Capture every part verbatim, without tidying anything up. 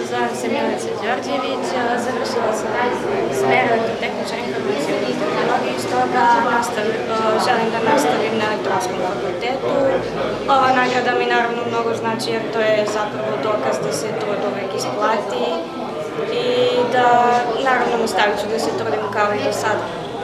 zovem se Milica Đorđević, završila sam smer elektrotehničar informacijalne tehnologije i stoga želim da nastavim na elektronskom fakultetu. Ova nagrada mi naravno mnogo znači jer to je zapravo dokaz da se trud uvek isplati i da naravno nastavit ću da se trudim kao i do sada.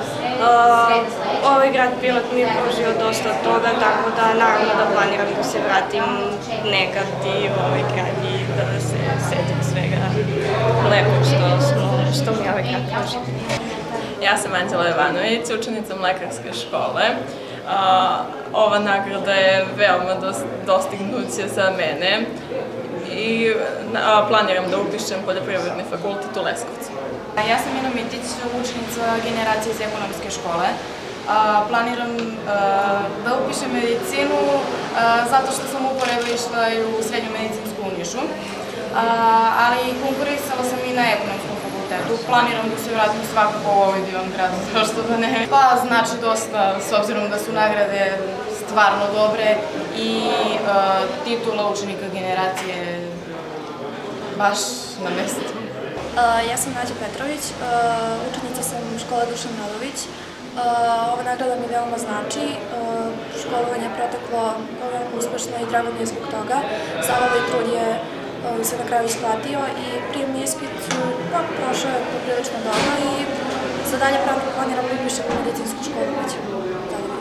Ovaj grad Pirot mi je pružio dosta toga, tako da naravno da planiram da se vratim nekad i u ovaj grad i da se setim svega lepog što mi ovaj grad pruži. Ja sam Anđela Jovanović, učenica Mlekarske škole. Ova nagrada je veoma dostignuća za mene i planiram da upišem poljoprivredni fakultet u Leskovcu. Ja sam Ina Mitić, učenica generacije iz ekonomske škole. Planiram da upišem medicinu zato što sam uporedo išla i u srednju medicinsku u Nišu, ali konkurisala sam i na ekonomskom fakultetu. Planiram da se vratim svakako u ovaj divan grad, zašto da ne. Pa znači dosta, s obzirom da su nagrade stvarno dobre i titula učenika generacije baš na mestu. Ja sam Nađa Petrović, učenica sam škole Dušan Radović. Ova nagrada mi veoma znači, školovanje je proteklo veoma uspešno i drago mi je zbog toga. Sav ovaj trud je se na kraju isplatio i prijemni ispit prošao je poprilično dobro i za dalje planiram da upišem u medicinsku školu, pa ću tada